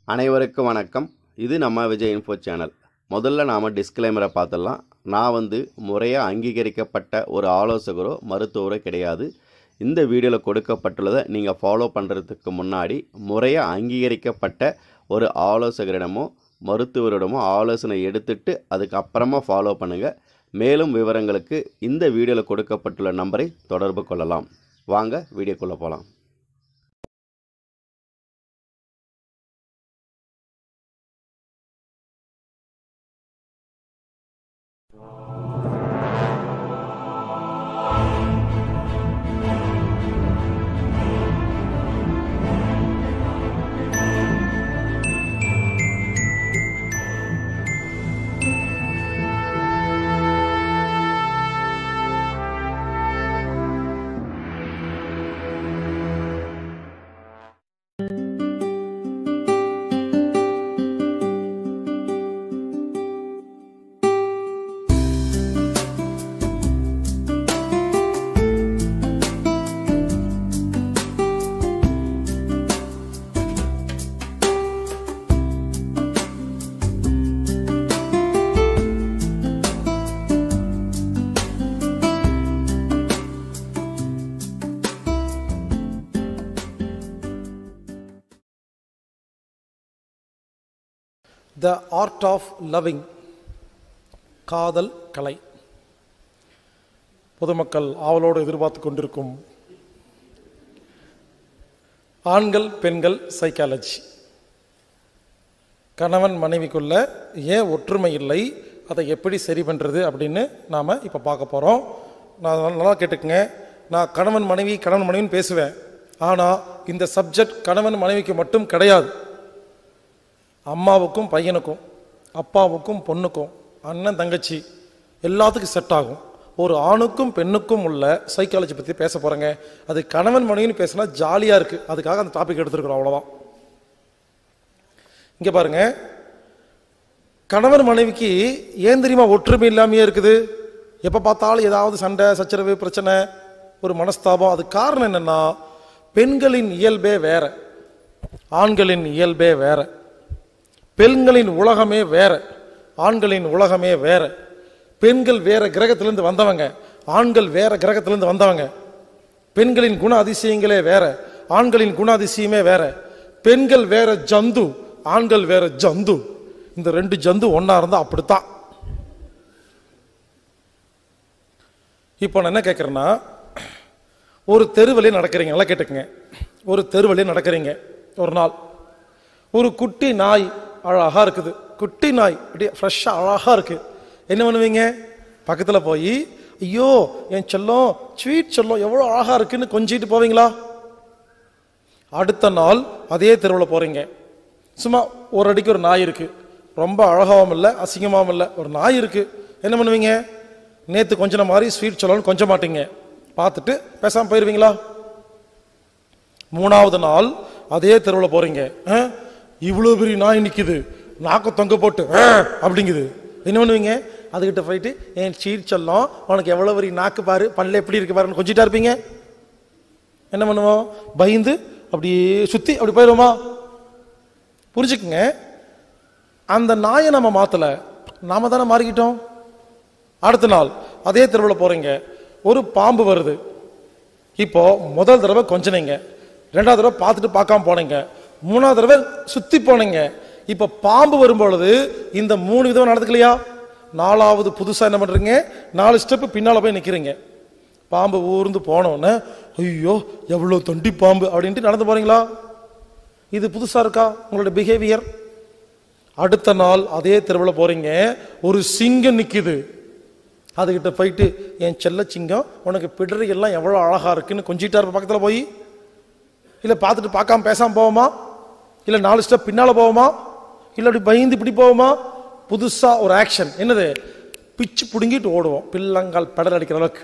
அனைவருக்கும் வணக்கம். இது நம்ம விஜய் இன்ஃபோ சேனல். முதல்ல நாம் டிஸ்க்ளைமரை பார்த்துடலாம். நான் முறையாக அங்கீகரிக்கப்பட்ட ஒரு ஆலோசகரோ மருத்துவரோ கிடையாது. இந்த வீடியோவில் கொடுக்கப்பட்டுள்ளதை நீங்கள் ஃபாலோ பண்ணுறதுக்கு முன்னாடி முறையாக அங்கீகரிக்கப்பட்ட ஒரு ஆலோசகரிடமோ மருத்துவரிடமோ ஆலோசனை எடுத்துட்டு அதுக்கப்புறமா ஃபாலோ பண்ணுங்கள். மேலும் விவரங்களுக்கு இந்த வீடியோவில் கொடுக்கப்பட்டுள்ள நம்பரை தொடர்பு கொள்ளலாம். வாங்க வீடியோக்குள்ளே போகலாம். The art of loving, காதல் கலை. பொதுமக்கள் ஆவலோடு எதிர்பார்த்து கொண்டிருக்கும் ஆண்கள் பெண்கள் சைக்காலஜி. கணவன் மனைவிக்குள்ள ஏன் ஒற்றுமை இல்லை, அதை எப்படி சரி பண்ணுறது அப்படின்னு நாம் இப்போ பார்க்க போகிறோம். நான் நல்லா கேட்டுக்குங்க. நான் கணவன் மனைவின்னு பேசுவேன். ஆனால் இந்த சப்ஜெக்ட் கணவன் மனைவிக்கு மட்டும் கிடையாது. அம்மாவுக்கும் பையனுக்கும், அப்பாவுக்கும் பொண்ணுக்கும், அண்ணன் தங்கச்சி எல்லாத்துக்கும் செட் ஆகும். ஒரு ஆணுக்கும் பெண்ணுக்கும் உள்ள சைக்காலஜி பற்றி பேச போகிறேங்க. அது கணவன் மனைவின்னு பேசினா ஜாலியாக இருக்குது. அதுக்காக அந்த டாபிக் எடுத்துருக்குறோம், அவ்வளோதான். இங்கே பாருங்க, கணவன் மனைவிக்கு ஏன் தெரியுமா ஒற்றுமை இல்லாமையே இருக்குது? எப்போ பார்த்தாலும் ஏதாவது சண்டை சச்சரவு பிரச்சனை, ஒரு மனஸ்தாபம். அது காரணம் என்னென்னா, பெண்களின் இயல்பே வேற, ஆண்களின் இயல்பே வேற. பெண்களின் உலகமே வேற, ஆண்களின் உலகமே வேற. பெண்கள் வேற கிரகத்திலிருந்து வந்தவங்க, ஆண்கள் வேற கிரகத்திலிருந்து வந்தவங்க. பெண்களின் குண அதிசயங்களே வேற, ஆண்களின் குண அதிசயமே வேற. பெண்கள் வேற ஜந்து, ஆண்கள் வேற ஜந்து. இந்த ரெண்டு ஜந்து ஒன்னா இருந்தா அப்படித்தான். இப்போ நான் என்ன கேட்கறேன்னா, ஒரு தெருவழியே நடக்கிறீங்க. நல்லா கேட்டுக்கங்க. ஒரு தெருவழியே நடக்கிறீங்க. ஒரு நாள் ஒரு குட்டி நாய் அழகா இருக்குது. குட்டி நாய் அப்படியே ஃப்ரெஷ்ஷா அழகா இருக்கு. என்ன பண்ணுவீங்க? பக்கத்தில் போய், ஐயோ என் செல்லம், ஸ்வீட் செல்லம், எவ்வளோ அழகா இருக்குன்னு கொஞ்சிட்டு போவீங்களா? அடுத்த நாள் அதே தெருவில் போறீங்க. சும்மா ஒரு அடிக்கு ஒரு நாய் இருக்கு. ரொம்ப அழகாவும் இல்லை, அசிங்கமாகவும் இல்லை, ஒரு நாய் இருக்கு. என்ன பண்ணுவீங்க? நேற்று கொஞ்சம் மாதிரி ஸ்வீட் செல்லம்னு கொஞ்ச மாட்டீங்க, பார்த்துட்டு பேசாமல் போயிடுவீங்களா? மூணாவது நாள் அதே தெருவில் போறீங்க. இவ்வளோ பெரிய நாய் நிற்குது, நாக்க தொங்க போட்டு அப்படிங்குது. என்ன பண்ணுவீங்க? அதுகிட்ட போயிட்டு, என் ஸ்வீட் செல்லம், உனக்கு எவ்வளோ பெரிய நாக்கு பாரு, பல்ல எப்படி இருக்கு பாருன்னு கொஞ்சிட்டா இருப்பீங்க. என்ன பண்ணுவோம்? பயந்து அப்படியே சுற்றி அப்படி போயிடுவோமா? புரிஞ்சுக்குங்க, அந்த நாயை நம்ம மாற்றலை, நாம தானே மாறிக்கிட்டோம். அடுத்த நாள் அதே தெருவில் போறீங்க. ஒரு பாம்பு வருது. இப்போ முதல் தடவை கொஞ்சனீங்க, ரெண்டாவது தடவை பார்த்துட்டு பார்க்காம போனீங்க, மூணாவது தடவை சுற்றி போனீங்க. இப்போ பாம்பு வரும்பொழுது இந்த 3 விதம் நடந்துக்கலையா? நாலாவது புதுசாக என்ன பண்ணுறீங்க? 4 ஸ்டெப்பு பின்னால் போய் நிற்கிறீங்க. பாம்பு ஊர்ந்து போனோன்னு, ஐயோ எவ்வளோ தொண்டி பாம்பு அப்படின்ட்டு நடந்து போறீங்களா? இது புதுசாக இருக்கா உங்களோட பிஹேவியர்? அடுத்த நாள் அதே தெருவில் போறீங்க. ஒரு சிங்கம் நிற்குது. அதுகிட்ட போயிட்டு, என் செல்ல சிங்கம், உனக்கு பிடரி எல்லாம் எவ்வளோ அழகா இருக்குன்னு கொஞ்சிட்டார் பக்கத்தில் போய். இல்லை பார்த்துட்டு பார்க்காம பேசாமல் போவோமா? இல்லை 4 ஸ்டெப் பின்னால் போவோமா? இல்லை அப்படி பயந்து இப்படி போவோமா? புதுசாக ஒரு ஆக்ஷன். என்னது? பிச்சு பிடுங்கிட்டு ஓடுவோம், பிள்ளங்கால் பெடல் அடிக்கிற அளவுக்கு.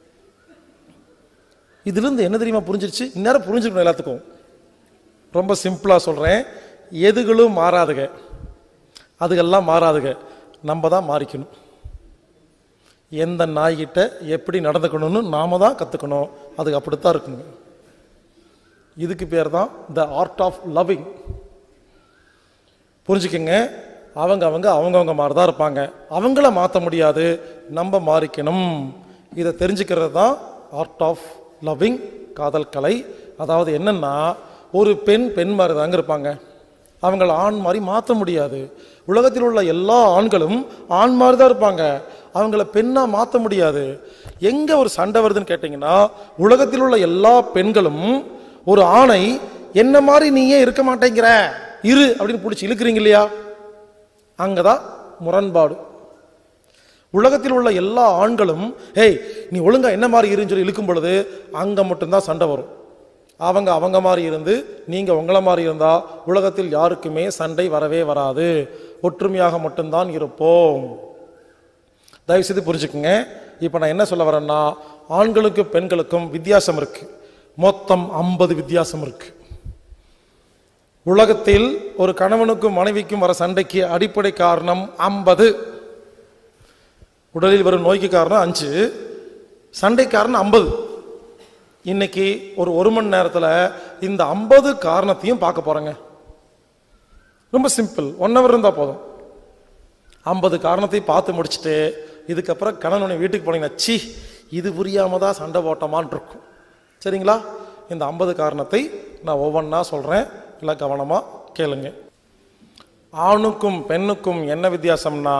இதுலேருந்து என்ன தெரியுமா புரிஞ்சிருச்சு? இந்நேரம் புரிஞ்சுக்கணும் எல்லாத்துக்கும். ரொம்ப சிம்பிளாக சொல்கிறேன், எதுகளும் மாறாதுங்க, அதுகெல்லாம் மாறாதுங்க, நம்ம தான் மாறிக்கணும். எந்த நாய்கிட்ட எப்படி நடந்துக்கணும்னு நாம தான் கற்றுக்கணும். அதுக்கு அப்படித்தான் இருக்குங்க. இதுக்கு பேர் தான் த ஆர்ட் ஆஃப் லவ்விங். புரிஞ்சுக்கங்க. அவங்கவங்க மாதிரி தான் இருப்பாங்க. அவங்கள மாற்ற முடியாது, நம்ம மாறிக்கணும். இதை தெரிஞ்சுக்கிறது தான் ஆர்ட் ஆஃப் லவ்விங், காதல் கலை. அதாவது என்னன்னா, ஒரு பெண் மாதிரி தாங்க இருப்பாங்க, அவங்கள ஆண் மாதிரி மாற்ற முடியாது. உலகத்தில் உள்ள எல்லா ஆண்களும் ஆண் மாதிரி தான் இருப்பாங்க, அவங்கள பெண்ணா மாற்ற முடியாது. எங்க ஒரு சண்டை வருதுன்னு கேட்டீங்கன்னா, உலகத்தில் உள்ள எல்லா பெண்களும் ஒரு ஆணை என்ன மாதிரி நீயே இருக்க மாட்டேங்கிற இரு அப்படின்னு பிடிச்சி இழுக்கிறீங்க இல்லையா, அங்கதான் முரண்பாடு. உலகத்தில் உள்ள எல்லா ஆண்களும் ஏய் நீ ஒழுங்கா என்ன மாதிரி இருன்னு சொல்லி இழுக்கும் பொழுது அங்க மட்டும்தான் சண்டை வரும். அவங்க மாதிரி இருந்து நீங்க உங்களை மாதிரி இருந்தா உலகத்தில் யாருக்குமே சண்டை வரவே வராது, ஒற்றுமையாக மட்டும்தான் இருப்போம். தயவு செய்து புரிஞ்சுக்குங்க. இப்ப நான் என்ன சொல்ல வரேன்னா, ஆண்களுக்கும் பெண்களுக்கும் வித்தியாசம் இருக்கு, மொத்தம் 50 வித்தியாசம் இருக்கு. உலகத்தில் ஒரு கணவனுக்கும் மனைவிக்கும் வர சண்டைக்கு அடிப்படை காரணம் 50. உடலில் வரும் நோய்க்கு காரணம் 5, சண்டை காரணம் 50. இன்னைக்கு ஒரு மணி நேரத்தில் இந்த 50 காரணத்தையும் பார்க்க போறேங்க. ரொம்ப சிம்பிள், 1 hour இருந்தா போதும். 50 காரணத்தை பார்த்து முடிச்சுட்டு இதுக்கப்புறம் கணவன் வீட்டுக்கு போனீங்கன்னா சி இது புரியாம தான் சண்டை போட்டமான் இருக்கும். சரிங்களா? இந்த 50 காரணத்தை நான் ஒவ்வொன்றா சொல்றேன், இல்லை கவனமா கேளுங்க. ஆணுக்கும் பெண்ணுக்கும் என்ன வித்தியாசம்னா,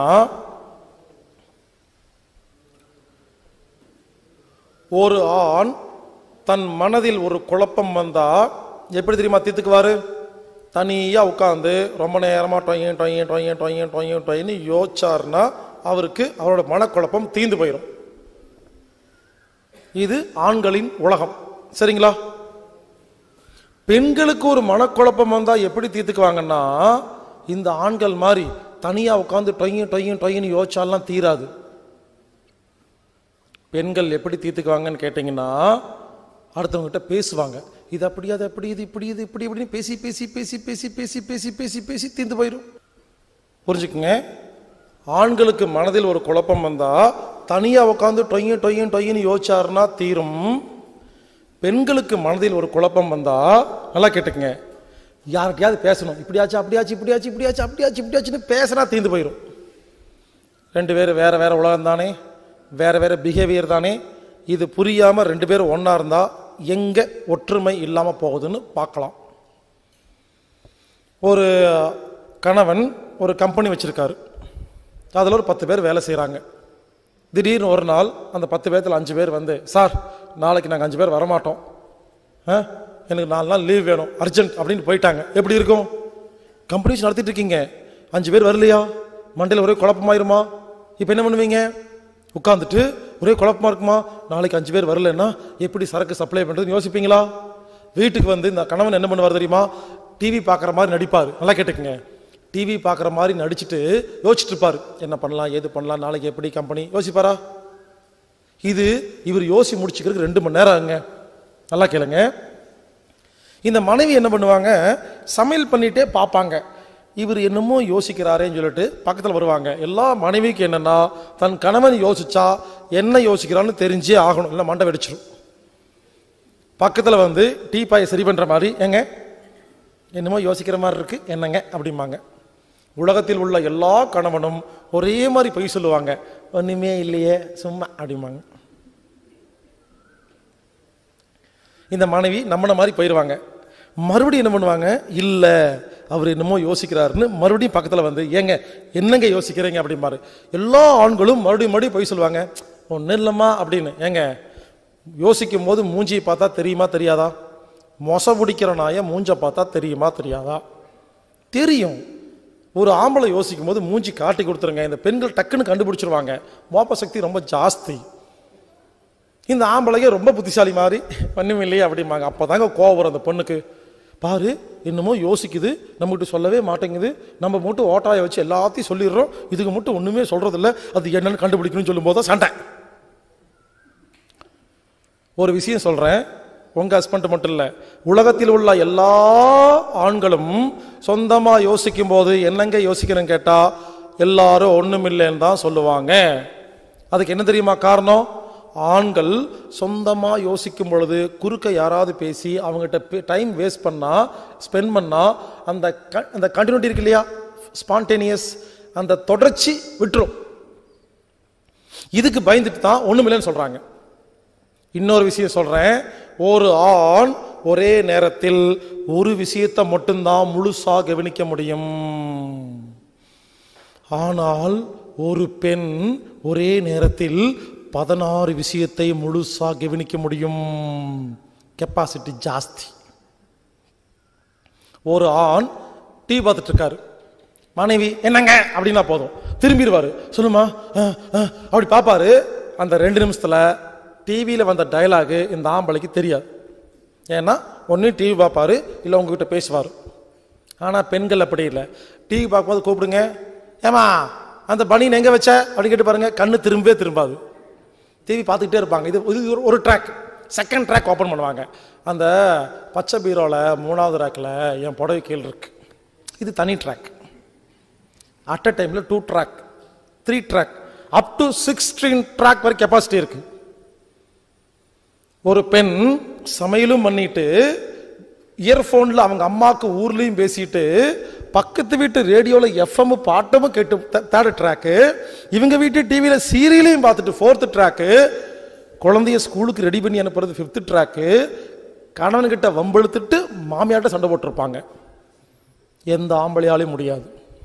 ஒரு ஆண் தன் மனதில் ஒரு குழப்பம் வந்தா எப்படி தெரியுமா தீர்த்துக்குவாரு? தனியா உட்கார்ந்து ரொம்ப நேரமா டொய்ன்னு யோசிச்சாருன்னா அவருக்கு அவரோட மனக்குழப்பம் தீர்ந்து போயிடும். இது ஆண்களின் உலகம். சரிங்களா? பெண்களுக்கு ஒரு மனக்குழப்பம் வந்தா எப்படி தீர்த்துக்குவாங்கன்னா, இந்த ஆண்கள் மாதிரி தனியா உட்கார்ந்து டொய்ன்னு யோசிச்சாலாம் தீராது. பெண்கள் எப்படி தீர்த்துக்குவாங்கன்னு கேட்டீங்கன்னா, அடுத்தவங்க கிட்ட பேசுவாங்க. இது அப்படி, அது அப்படி, இது இப்படி, இது இப்படி இப்படின்னு பேசி பேசி பேசி பேசி பேசி பேசி பேசி பேசி தீர்ந்து போயிடும். புரிஞ்சுக்குங்க. ஆண்களுக்கு மனதில் ஒரு குழப்பம் வந்தா தனியா உட்காந்து டொய்ன்னு யோசிச்சாருன்னா தீரும். பெண்களுக்கு மனதில் ஒரு குழப்பம் வந்தா, நல்லா கேட்டுக்குங்க, யார்கிட்டயாவது பேசணும், இப்படியாச்சு அப்படியாச்சு இப்படியாச்சு இப்படியாச்சு அப்படியாச்சு இப்படியாச்சுன்னு பேசினா தீர்ந்து போயிடும். 2 பேரும் வேற வேற உலகம் தானே, வேற வேற பிஹேவியர் தானே. இது புரியாம 2 பேரும் ஒன்னா இருந்தா எங்க ஒற்றுமை இல்லாம போகுதுன்னு பார்க்கலாம். ஒரு கணவன் ஒரு கம்பெனி வச்சிருக்காரு, அதில் ஒரு 10 பேர் வேலை செய்கிறாங்க. திடீர்னு ஒரு நாள் அந்த 10 பேர்த்தில் 5 பேர் வந்து, சார் நாளைக்கு நாங்கள் 5 பேர் வரமாட்டோம், எனக்கு 4 நாள் லீவ் வேணும் அர்ஜென்ட் அப்படின்னு போயிட்டாங்க. எப்படி இருக்கும்? கம்பெனிஸ் நடத்திட்டு இருக்கீங்க, 5 பேர் வரலையா, மண்டையில் ஒரே குழப்பமாயிருமா? இப்போ என்ன பண்ணுவீங்க? உட்காந்துட்டு ஒரே குழப்பமா இருக்குமா, நாளைக்கு 5 பேர் வரலன்னா எப்படி சரக்கு சப்ளை பண்ணுறதுன்னு யோசிப்பீங்களா? வீட்டுக்கு வந்து இந்த கணவன் என்ன பண்ணுவார் தெரியுமா? டிவி பார்க்குற மாதிரி நடிப்பார். நல்லா கேட்டுக்குங்க, டிவி பார்க்குற மாதிரி நடிச்சுட்டு யோசிச்சுட்டு இருப்பார், என்ன பண்ணலாம் ஏது பண்ணலாம், நாளைக்கு எப்படி கம்பெனி யோசிப்பாரா? இது இவர் யோசி முடிச்சுக்கிறதுக்கு 2 மணி நேரம் ஆகுங்க. நல்லா கேளுங்க. இந்த மனைவி என்ன பண்ணுவாங்க, சமையல் பண்ணிட்டே பார்ப்பாங்க, இவர் என்னமோ யோசிக்கிறாரேன்னு சொல்லிட்டு பக்கத்தில் வருவாங்க. எல்லா மனைவிக்கு என்னன்னா, தன் கணவன் யோசிச்சா என்ன யோசிக்கிறான்னு தெரிஞ்சே ஆகணும், இல்லை மண்டை வெடிச்சிடும். பக்கத்தில் வந்து டீ பாயை சரி பண்ணுற மாதிரி, ஏங்க என்னமோ யோசிக்கிற மாதிரி இருக்கு என்னங்க அப்படிம்பாங்க. உலகத்தில் உள்ள எல்லா கணவனும் ஒரே மாதிரி பொய் சொல்லுவாங்க, ஒன்றுமே இல்லையே சும்மா அப்படிம்பாங்க. இந்த மனைவி நம்மள மாதிரி போயிடுவாங்க. மறுபடியும் என்ன பண்ணுவாங்க, இல்லை அவர் என்னமோ யோசிக்கிறாருன்னு மறுபடியும் பக்கத்தில் வந்து, ஏங்க என்னங்க யோசிக்கிறீங்க அப்படிம்பாரு. எல்லா ஆண்களும் மறுபடியும் பொய் சொல்லுவாங்க, ஒன்றும் இல்லைம்மா அப்படின்னு. ஏங்க யோசிக்கும் போது மூஞ்சியை பார்த்தா தெரியுமா தெரியாதா? மொச பிடிக்கிற நாயை மூஞ்ச பார்த்தா தெரியுமா தெரியாதா? தெரியும். ஒரு ஆம்பளை யோசிக்கும் போது மூஞ்சி காட்டி கொடுத்துருங்க, இந்த பெண்கள் டக்குன்னு கண்டுபிடிச்சிருவாங்க, மோப்ப சக்தி ரொம்ப ஜாஸ்தி. இந்த ஆம்பளைங்க ரொம்ப புத்திசாலி மாதிரி பண்ணும் இல்லையே அப்படிம்பாங்க. அப்போதாங்க கோவம் வரும் அந்த பொண்ணுக்கு. பாரு என்னமோ யோசிக்குது, நம்மகிட்ட சொல்லவே மாட்டேங்குது, நம்ம மட்டும் ஓட்டாய வச்சு எல்லாத்தையும் சொல்லிடுறோம், இதுக்கு மட்டும் ஒன்றுமே சொல்றதில்ல, அது என்னன்னு கண்டுபிடிக்கணும்னு சொல்லும் போது சண்டை. ஒரு விஷயம் சொல்றேன், உங்க ஹஸ்பண்ட் மட்டும் இல்ல, உலகத்தில் உள்ள எல்லா ஆண்களும் சொந்தமா யோசிக்கும் போது என்னங்க யோசிக்கிறேன்னு கேட்டா எல்லாரும் ஒண்ணுமில்லைன்னு தான் சொல்லுவாங்க. அதுக்கு என்ன தெரியுமா காரணம்? ஆண்கள் சொந்தமா யோசிக்கும் பொழுது குறுக்க யாராவது பேசி அவங்ககிட்ட டைம் வேஸ்ட் பண்ணா, ஸ்பெண்ட் பண்ணா, அந்த கண்டினியூட்டி இருக்கு இல்லையா, ஸ்பான்டேனியஸ் அந்த தொடர்ச்சி விட்டுரும். இதுக்கு பயந்துட்டு தான் ஒண்ணுமில்லைன்னு சொல்றாங்க. இன்னொரு விஷயம் சொல்றேன், ஒரு ஆண் ஒரே நேரத்தில் ஒரு விஷயத்தை மட்டும்தான் முழுசா கவனிக்க முடியும். ஆனால் ஒரு பெண் ஒரே நேரத்தில் 16 விஷயத்தை முழுசா கவனிக்க முடியும். கெப்பாசிட்டி ஜாஸ்தி. ஒரு ஆண் டிவி பார்த்துட்டு இருக்காரு, மனைவி என்னங்க அப்படின்னா போதும் திரும்பிடுவாரு, சொல்லுமா அப்படி பார்ப்பாரு. அந்த 2 நிமிஷத்துல டிவியில் வந்த டயலாகு இந்த ஆம்பளைக்கு தெரியாது. ஏன்னா ஒன்று டிவி பார்ப்பாரு, இல்லை உங்ககிட்ட பேசுவார். ஆனால் பெண்கள் அப்படி இல்லை. டிவி பார்க்கும்போது கூப்பிடுங்க, ஏமா அந்த பனியன் எங்கே வச்ச அப்படின்னு கேட்டு பாருங்க, கண்ணு திரும்பாது. டிவி பார்த்துக்கிட்டே இருப்பாங்க. இது ஒரு ட்ராக். செகண்ட் ட்ராக் ஓப்பன் பண்ணுவாங்க. அந்த பச்சை பீரோவில் 3வது ரேக்கில் என் புடவை கீழ் இருக்கு, இது தனி ட்ராக். அட் அ டைமில் 2 track 3 track up to 16 track வரை கெப்பாசிட்டி இருக்கு. ஒரு பெண் சமையலும் பண்ணிட்டு இயர்போன்ல அவங்க அம்மாவுக்கு ஊர்லயும் பேசிட்டு பக்கத்து வீட்டு ரேடியோவில் எஃப்எம் பாட்டமும் கேட்டு 3rd ட்ராக்கு, இவங்க வீட்டு டிவியில் சீரியலையும் பார்த்துட்டு 4th ட்ராக்கு, குழந்தைய ஸ்கூலுக்கு ரெடி பண்ணி அனுப்புறது 5th ட்ராக்கு, கணவன்கிட்ட வம்பெழுத்துட்டு மாமியார்ட்ட சண்டை போட்டிருப்பாங்க. எந்த ஆம்பளையாலையும் முடியாது.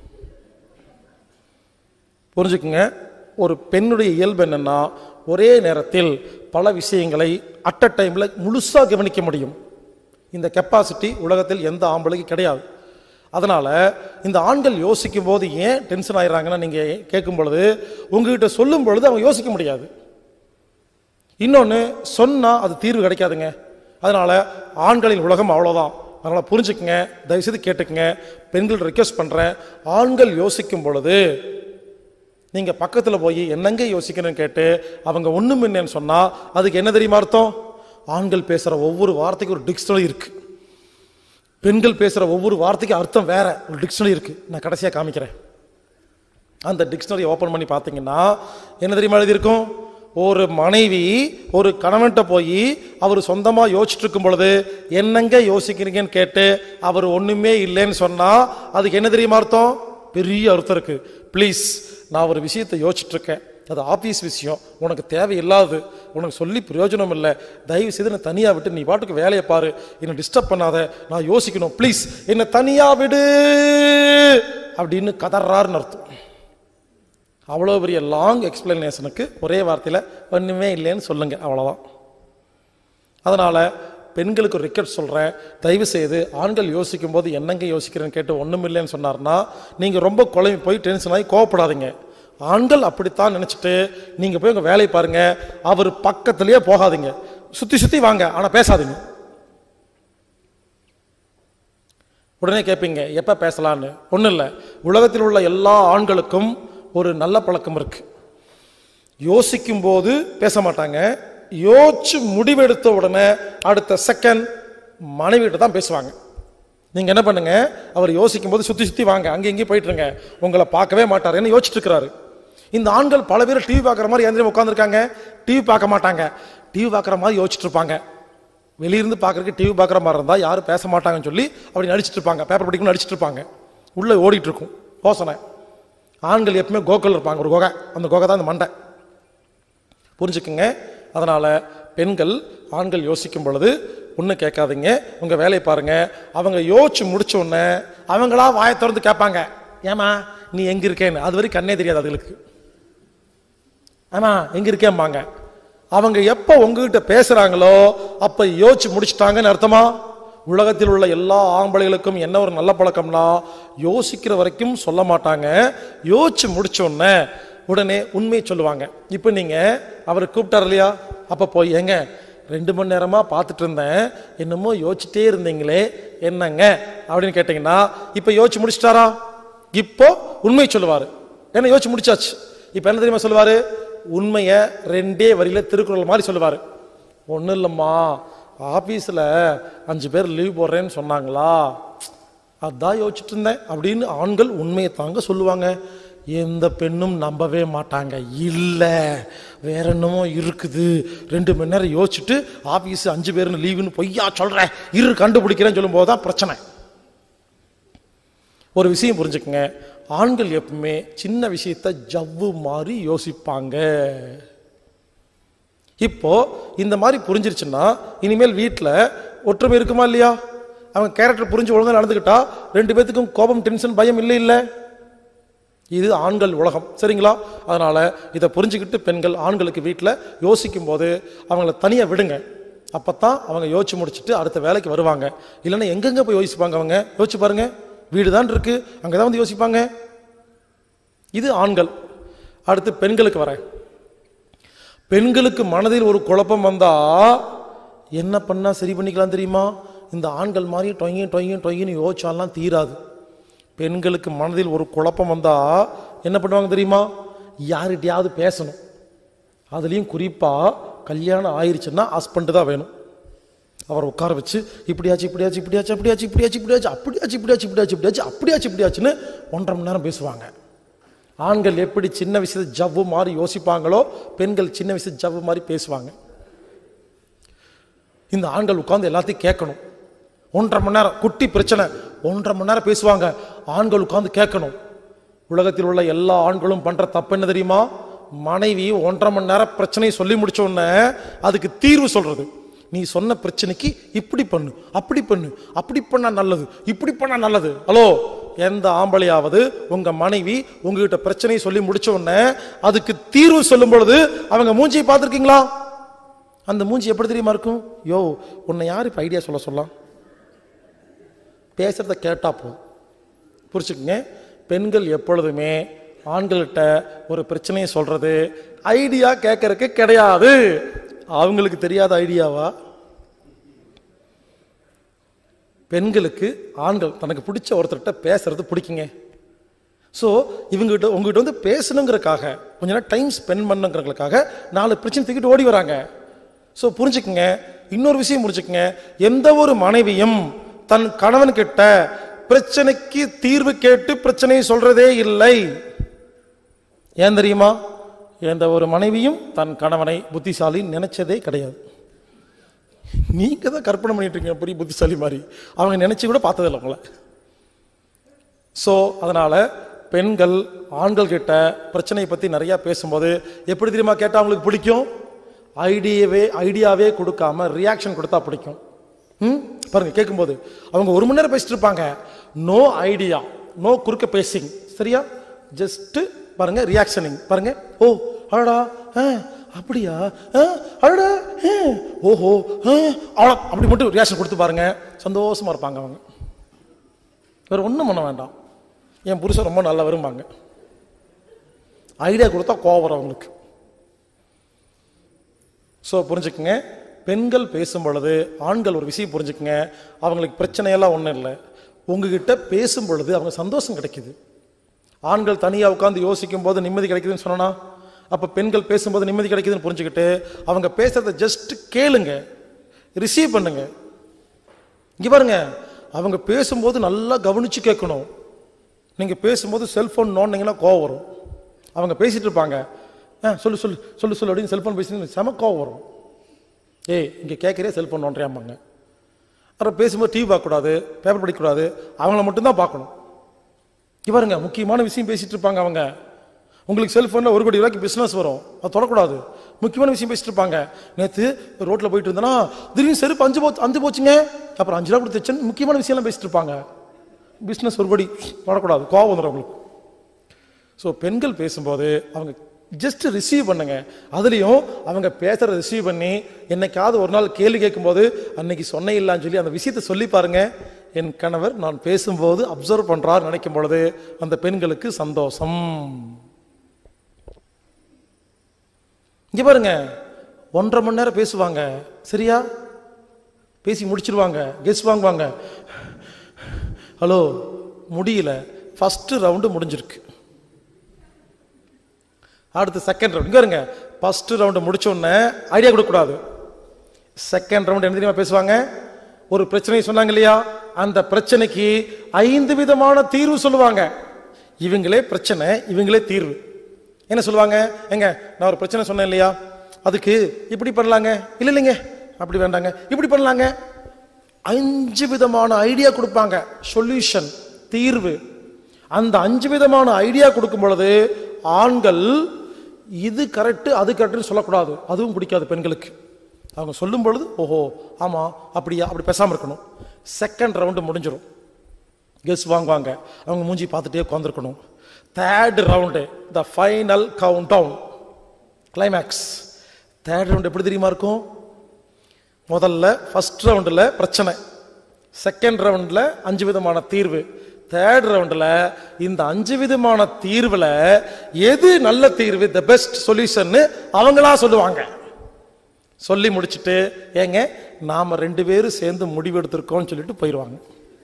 புரிஞ்சுக்குங்க, ஒரு பெண்ணுடைய இயல்பு என்னன்னா ஒரே நேரத்தில் பல விஷயங்களை அட் அ டைம்ல முழுசா கவனிக்க முடியும். இந்த கெப்பாசிட்டி உலகத்தில் எந்த ஆம்பளைக்கு கிடையாது. அதனால இந்த ஆண்கள் யோசிக்கும் போது ஏன் டென்ஷன் ஆயிடுறாங்கன்னா, நீங்க கேட்கும் பொழுது உங்ககிட்ட சொல்லும் பொழுது அவங்க யோசிக்க முடியாது. இன்னொன்னு சொன்னா அது தீர்வு கிடைக்காதுங்க. அதனால ஆண்களின் உலகம் அவ்வளவுதான். அதனால புரிஞ்சுக்குங்க, தயவுசெய்து கேட்டுக்குங்க. பெண்கள் ரெக்வெஸ்ட் பண்றேன், ஆண்கள் யோசிக்கும் பொழுது நீங்க பக்கத்துல போய் என்னங்க யோசிக்கணும்னு கேட்டு அவங்க ஒண்ணும் இல்லைன்னு சொன்னா அதுக்கு என்ன தெரியுமா அர்த்தம்? ஆண்கள் பேசுற ஒவ்வொரு வார்த்தைக்கும் ஒரு டிக்ஷனரி இருக்கு, பெண்கள் பேசுற ஒவ்வொரு வார்த்தைக்கும் அர்த்தம் வேற ஒரு டிக்ஷனரி இருக்கு. நான் கடைசியா காமிக்கிறேன். அந்த டிக்ஷனரி ஓபன் பண்ணி பார்த்தீங்கன்னா என்ன தெரியுமா எழுதியிருக்கும்? ஒரு மனைவி ஒரு கணவன்கிட்ட போய் அவர் சொந்தமா யோசிச்சுட்டு இருக்கும் பொழுது என்னங்க யோசிக்கிறீங்கன்னு கேட்டு அவர் ஒண்ணுமே இல்லைன்னு சொன்னா அதுக்கு என்ன தெரியுமா அர்த்தம்? பெரிய அர்த்தம் இருக்கு. ப்ளீஸ், நான் ஒரு விஷயத்தை யோசிச்சுட்டு இருக்கேன், அது ஆபீஸ் விஷயம், உனக்கு தேவையில்லாது, உனக்கு சொல்லி பிரயோஜனம் இல்லை, தயவு செய்து என்னை தனியா விட்டு நீ பாட்டுக்கு வேலையை பாரு, என்னை டிஸ்டர்ப் பண்ணாத, நான் யோசிக்கணும், ப்ளீஸ் என்னை தனியா விடு அப்படின்னு கதறாருன்னு அர்த்தம். அவ்வளோ பெரிய லாங் எக்ஸ்பிளனேஷனுக்கு ஒரே வார்த்தையில் ஒன்றுமே இல்லைன்னு சொல்லுங்க, அவ்வளோதான். அதனால பெண்களுக்கு ஒரு ரிக்வெஸ்ட் சொல்றேன், தயவு செய்து ஆண்கள் யோசிக்கும் போது என்னங்க யோசிக்கிறேன்னு கேட்டு ஒண்ணும் இல்லைன்னு சொன்னார்னா நீங்க ரொம்ப குழம்பி போய் டென்ஷன் ஆகி கோவப்படாதீங்க. ஆண்கள் அப்படித்தான் நினைச்சிட்டு நீங்க போய் உங்க வேலையை பாருங்க, அவர் பக்கத்திலேயே போகாதீங்க, சுத்தி சுத்தி வாங்க, ஆனா பேசாதீங்க. உடனே கேட்பீங்க எப்ப பேசலான்னு. ஒண்ணும் இல்லை, உலகத்தில் உள்ள எல்லா ஆண்களுக்கும் ஒரு நல்ல பழக்கம் இருக்கு. யோசிக்கும் போது பேச மாட்டாங்க, யோசிச்சு முடிவெடுத்த உடனே அடுத்த செகண்ட் மனைவிட்டு தான் பேசுவாங்க. நீங்க என்ன பண்ணுங்க, அவர் யோசிக்கும் போது சுத்தி சுத்தி வாங்க, அங்கே இங்கே போயிட்டு இருங்க, உங்களை பார்க்கவே மாட்டார், என்ன யோசிச்சுட்டு இருக்கிறாரு. இந்த ஆண்கள் பல பேர் டிவி பார்க்குற மாதிரி எந்திரம் உட்காந்துருக்காங்க, டிவி பார்க்க மாட்டாங்க, டிவி பார்க்குற மாதிரி யோசிச்சுட்டு இருப்பாங்க. வெளியிருந்து பார்க்கறதுக்கு டிவி பார்க்குற மாதிரி இருந்தால் யாரும் பேச மாட்டாங்கன்னு சொல்லி அப்படி நடிச்சிட்டு இருப்பாங்க, பேப்பர் படிக்கணும் நடிச்சிட்டு இருப்பாங்க, உள்ள ஓடிட்டு இருக்கும் யோசனை. ஆண்கள் எப்பவுமே கோக்கல் இருப்பாங்க, ஒரு குகை, அந்த குகை தான் இந்த மண்டை. புரிஞ்சுக்குங்க. அதனால பெண்கள் ஆண்கள் யோசிக்கும் பொழுது ஒன்றும் கேட்காதீங்க, உங்க வேலையை பாருங்க. அவங்க யோசிச்சு முடிச்ச உடனே அவங்களா வாயை திறந்து கேட்பாங்க, ஏமா நீ எங்க இருக்கேன்னு. அது வரைக்கும் கண்ணே தெரியாது அதுகளுக்கு. ஆமா எங்க இருக்கேம்பாங்க. அவங்க எப்ப உங்ககிட்ட பேசுறாங்களோ அப்ப யோசிச்சு முடிச்சுட்டாங்கன்னு அர்த்தமா. உலகத்தில் உள்ள எல்லா ஆம்பளைகளுக்கும் என்ன ஒரு நல்ல பழக்கம்னா, யோசிக்கிற வரைக்கும் சொல்ல மாட்டாங்க, யோசிச்சு முடிச்ச உடனே உண்மையை சொல்லுவாங்க. இப்ப நீங்க அவரை கூப்பிட்டார் இல்லையா, அப்ப போய் ஏங்க 2 மணி நேரமா பார்த்துட்டு இருந்தேன், என்னமோ யோசிச்சுட்டே இருந்தீங்களே என்னங்க அப்படின்னு கேட்டீங்கன்னா இப்ப யோசிச்சு முடிச்சிட்டாரா? இப்போ உண்மையை சொல்லுவாரு. ஏன்னா யோசிச்சு முடிச்சாச்சு. இப்ப என்ன தெரியுமா சொல்லுவாரு? உண்மையை 2 வரியில திருக்குறள் மாதிரி சொல்லுவாரு. ஒன்றும் இல்லைம்மா, ஆபீஸ்ல 5 பேர் லீவ் போடுறேன்னு சொன்னாங்களா, அதான் யோசிச்சுட்டு இருந்தேன் அப்படின்னு ஆண்கள் உண்மையை தாங்க சொல்லுவாங்க. எந்த பெண்ணும் நம்பவே மாட்டாங்க, இல்ல வேற என்னமோ இருக்குது, 2 மணி நேரம் யோசிச்சுட்டு ஆபீஸ் 5 பேர்னு லீவுன்னு பொய்யா சொல்றேன், கண்டுபிடிக்கிறேன்னு சொல்லும் போதுதான் பிரச்சனை. ஒரு விஷயம் புரிஞ்சுக்குங்க, ஆண்கள் எப்பவுமே சின்ன விஷயத்தை ஜவ்வு மாதிரி யோசிப்பாங்க. இப்போ இந்த மாதிரி புரிஞ்சிருச்சுன்னா இனிமேல் வீட்டில் ஒற்றுமை இருக்குமா இல்லையா? அவங்க கேரக்டர் புரிஞ்சு ஒழுங்காக நடந்துக்கிட்டா 2 பேத்துக்கும் கோபம், டென்ஷன், பயம் இல்லை. இது ஆண்கள் உலகம், சரிங்களா? அதனால இதை புரிஞ்சுக்கிட்டு பெண்கள் ஆண்களுக்கு வீட்டில் யோசிக்கும் போது அவங்கள தனியாக விடுங்க. அப்பத்தான் அவங்க யோசிச்சு முடிச்சுட்டு அடுத்த வேலைக்கு வருவாங்க. இல்லைன்னா எங்கெங்க போய் யோசிப்பாங்க? அவங்க யோசிச்சு பாருங்க, வீடு தான் இருக்கு, அங்கதான் வந்து யோசிப்பாங்க. இது ஆண்கள். அடுத்து பெண்களுக்கு வரேன். பெண்களுக்கு மனதில் ஒரு குழப்பம் வந்தா என்ன பண்ணா சரி பண்ணிக்கலாம் தெரியுமா? இந்த ஆண்கள் மாதிரி டொய்யின்னு யோசிச்சாலாம் தீராது. பெண்களுக்கு மனதில் ஒரு குழப்பம் வந்தா என்ன பண்ணுவாங்க தெரியுமா? யார்கிட்டயாவது பேசணும். அதுலேயும் குறிப்பா கல்யாணம் ஆயிடுச்சுன்னா ஹஸ்பண்ட் தான் வேணும். அவர் உட்கார வச்சு இப்படியாச்சு 1.5 மணி நேரம் பேசுவாங்க. ஆண்கள் எப்படி சின்ன விஷயத்தை ஜவ்வு மாதிரி யோசிப்பாங்களோ பெண்கள் சின்ன விஷயத்தை ஜவ்வு மாதிரி பேசுவாங்க. இந்த ஆண்கள் உட்கார்ந்து எல்லாத்தையும் கேட்கணும். 1.5 மணி நேரம் குட்டி பிரச்சனை 1.5 மணி நேரம் பேசுவாங்க. ஆண்கள் உட்கார்ந்து கேட்கணும். உலகத்தில் உள்ள எல்லா ஆண்களும் பண்ற தப்பு என்ன தெரியுமா? மனைவி 1.5 மணி நேரம் பிரச்சனையை சொல்லி முடிச்ச உடனே அதுக்கு தீர்வு சொல்றது. நீ சொன்ன பிரச்சனைக்கு இப்படி பண்ணு, அப்படி பண்ணு, அப்படி பண்ணா நல்லது, இப்படி பண்ணா நல்லது. ஹலோ, எந்த ஆம்பளையாவது உங்க மனைவி உங்ககிட்ட பிரச்சனையை சொல்லி முடிச்ச உடனே அதுக்கு தீர்வு சொல்லும் பொழுது அவங்க மூஞ்சியை பார்த்துருக்கீங்களா? அந்த மூஞ்சி எப்படி தெரியுமா இருக்கும்? யோ, உன்னை யாரு இப்ப ஐடியா சொல்லலாம்? பேசுறத கேட்டா போதும். புரிச்சுக்குங்க. பெண்கள் எப்பொழுதுமே ஆண்கள்கிட்ட ஒரு பிரச்சனையை சொல்றது ஐடியா கேட்கறதுக்கு கிடையாது. அவங்களுக்கு தெரியாத ஐடியாவா? பெண்களுக்கு ஆண்கள் தனக்கு பிடிச்ச ஒருத்தர்கிட்ட பேசுறது பிடிக்குங்க. ஸோ இவங்ககிட்ட உங்ககிட்ட வந்து பேசணுங்கிறதுக்காக கொஞ்ச நேரம் டைம் ஸ்பெண்ட் பண்ணுங்கிறதுக்காக 4 பிரச்சனை தூக்கிட்டு ஓடி வராங்க. ஸோ புரிஞ்சுக்குங்க. இன்னொரு விஷயம் புரிஞ்சுக்குங்க. எந்த ஒரு மனைவியும் தன் கணவன் கிட்ட பிரச்சனைக்கு தீர்வு கேட்டு பிரச்சனையை சொல்றதே இல்லை. ஏன் தெரியுமா? எந்த ஒரு மனைவியும் தன் கணவனை புத்திசாலி நினைச்சதே கிடையாது. நீங்க தான் கற்பனை பண்ணிட்டு இருக்கீங்க பெரிய புத்திசாலி மாதிரி. அவங்க நினைச்சு கூட பார்த்ததில்லை உங்களை. ஸோ அதனால பெண்கள் ஆண்கள் கிட்ட பிரச்சனையை பத்தி நிறைய பேசும்போது எப்படி தெரியுமா கேட்டா அவங்களுக்கு பிடிக்கும்? ஐடியாவே கொடுக்காம ரியாக்ஷன் கொடுத்தா பிடிக்கும். பாருங்க, கேட்கும்போது அவங்க 1 மணி நேரம் பேசிட்டு இருப்பாங்க. நோ ஐடியா, நோ குறுக்க பேசிங், சரியா? ஜஸ்ட் பாருங்க ரியாக்ஷனிங். பாருங்க, ஓ அடடா, அப்படியா, அடடா, ஓஹோ, அப்படி மட்டும் ரியாக்ஷன் கொடுத்து பாருங்க. சந்தோஷமா இருப்பாங்க அவங்க. வேற ஒன்றும் பண்ண வேண்டாம். என் புருஷன் ரொம்ப நல்லா வரும்பாங்க. ஐடியா கொடுத்தா கோவம் வரும் அவங்களுக்கு. ஸோ புரிஞ்சுக்குங்க. பெண்கள் பேசும் பொழுது ஆண்கள் ஒரு விஷயம் புரிஞ்சுக்குங்க. அவங்களுக்கு பிரச்சனையெல்லாம் ஒன்றும் இல்லை. உங்ககிட்ட பேசும் பொழுது அவங்க சந்தோஷம் கிடைக்குது. ஆண்கள் தனியாக உட்காந்து யோசிக்கும் போது நிம்மதி கிடைக்குதுன்னு சொன்னா, அப்போ பெண்கள் பேசும்போது நிம்மதி கிடைக்குதுன்னு புரிஞ்சுக்கிட்டு அவங்க பேசுறத ஜஸ்ட் கேளுங்க, ரிசீவ் பண்ணுங்க. இங்க பாருங்க, அவங்க பேசும்போது நல்லா கவனிச்சு கேட்கணும். நீங்க பேசும்போது செல்போன் நோண்டிங்கன்னா கோவம் வரும். அவங்க பேசிட்டு இருப்பாங்க, சொல்லு சொல்லு சொல்லு சொல்லு அப்படின்னு செல்போன் பேசி செம கோவம் வரும். ஏய், இங்க கேட்கறே செல்போன் நோண்டியாம்பாங்க. அப்புறம் பேசும்போது டிவி பார்க்கக்கூடாது, பேப்பர் படிக்கக்கூடாது, அவங்கள மட்டும்தான் பார்க்கணும். இவருங்க முக்கியமான விஷயம் பேசிட்டு இருப்பாங்க. அவங்க உங்களுக்கு செல்போன்ல 1 கோடி ரூபாய்க்கு பிசினஸ் வரும், அது தொடக்கூடாது. முக்கியமான விஷயம் பேசிட்டு இருப்பாங்க. நேற்று ரோட்ல போயிட்டு இருந்தேன்னா திடீர்னு செருப்பு 5 போச்சுங்க, அப்புறம் 5 ரூபா கொடுத்து முக்கியமான விஷயம்லாம் பேசிட்டு இருப்பாங்க. பிசினஸ் 1 கோடி தொடக்கூடாது, கோவம் வந்துடும் அவங்களுக்கு. ஸோ பெண்கள் பேசும்போது அவங்க ஜஸ்ட் ரிசீவ் பண்ணுங்க. அதுலேயும் அவங்க பேசுறத ரிசீவ் பண்ணி என்னைக்காவது ஒரு நாள் கேள்வி கேட்கும்போது அன்னைக்கு சொன்ன இல்லான்னு சொல்லி அந்த விஷயத்தை சொல்லி பாருங்க. என் கணவர் நான் பேசும்போது அப்சர்வ் பண்றார் நினைக்கும் பொழுது அந்த பெண்களுக்கு சந்தோஷம். இங்க பாருங்க, 1.5 மணி நேரம் பேசுவாங்க, சரியா? பேசி முடிச்சிருவாங்க, கெஸ் வாங்குவாங்க. ஹலோ, முடியல, ஃபர்ஸ்ட் ரவுண்டு முடிஞ்சிருக்கு, அடுத்து செகண்ட் ரவுண்ட். இங்க இருங்க, ஃபர்ஸ்ட் ரவுண்ட் முடிச்ச உடனே ஐடியா கொடுக்க கூடாது. செகண்ட் ரவுண்ட் என்ன தெரியுமா பேசுவாங்க? ஒரு பிரச்சனை சொன்னாங்க இல்லையா, அந்த பிரச்சனைக்கு 5 விதமான தீர்வு சொல்லுவாங்க. இவங்களே பிரச்சனை, இவங்களே தீர்வு. என்ன சொல்லுவாங்க? எங்க நான் ஒரு பிரச்சனை சொன்னேன் இல்லையா, அதுக்கு இப்படி பண்ணலாங்க, இல்ல இல்லைங்க அப்படி வேண்டாங்க, இப்படி பண்ணலாங்க. 5 விதமான ஐடியா கொடுப்பாங்க, சொல்யூஷன், தீர்வு. அந்த 5 விதமான ஐடியா கொடுக்கும் பொழுது ஆண்கள் இது கரெக்ட் அது கரெக்ட்னு சொல்லக்கூடாது. அதுவும் பிடிக்காது பெண்களுக்கு. அவங்க சொல்லும் பொழுது ஓஹோ ஆமா அப்படியா அப்படி பேசாம இருக்கணும். செகண்ட் ரவுண்டு முடிஞ்சிடும், கெஸ் வாங்குவாங்க, அவங்க மூஞ்சி பார்த்துட்டே உட்காந்துருக்கணும். Third round the final count down climax. Third round எப்படி தெரியுமா இருக்கும்? முதல்ல ஃபர்ஸ்ட் ரவுண்டில் பிரச்சனை, செகண்ட் ரவுண்டில் 5 விதமான தீர்வு, தேர்ட் ரவுண்டில் இந்த 5 விதமான தீர்வில் எது நல்ல தீர்வு, த பெஸ்ட் சொல்யூஷன் அவங்களா சொல்லுவாங்க. சொல்லி முடிச்சுட்டு ஏங்க நாம 2 பேரும் சேர்ந்து முடிவு எடுத்திருக்கோம்னு சொல்லிட்டு போயிடுவாங்க.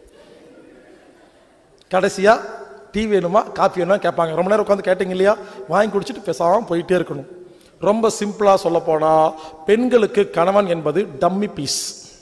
கடைசியா டீ வேணுமா காப்பி வேணுமா கேட்பாங்க. ரொம்ப நேரம் உட்காந்து கேட்டீங்க இல்லையா, வாங்கி குடிச்சிட்டு பேசாம போயிட்டே இருக்கணும். ரொம்ப சிம்பிளா சொல்ல போனா பெண்களுக்கு கணவன் என்பது டம்மி பீஸ்.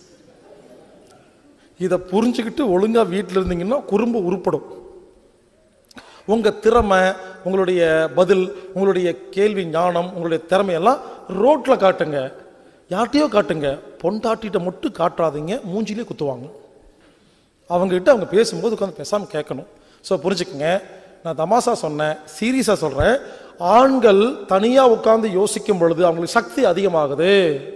இதை புரிஞ்சுக்கிட்டு ஒழுங்கா வீட்டில் இருந்தீங்கன்னா குறும்பு உருப்படும். உங்க திறமை, உங்களுடைய பதில், உங்களுடைய கேள்வி ஞானம், உங்களுடைய திறமையெல்லாம் ரோட்ல காட்டுங்க, யார்ட்டையோ காட்டுங்க. பொண்டாட்டிட்ட மட்டும் காட்டாதீங்க, மூஞ்சிலே குத்துவாங்க. அவங்ககிட்ட அவங்க பேசும்போது உட்காந்து பேசாம கேட்கணும். ஸோ புரிஞ்சுக்குங்க, நான் தமாசா சொன்னேன், சீரியஸா சொல்றேன். ஆண்கள் தனியா உட்கார்ந்து யோசிக்கும் பொழுது அவங்களுக்கு சக்தி அதிகமாகுது.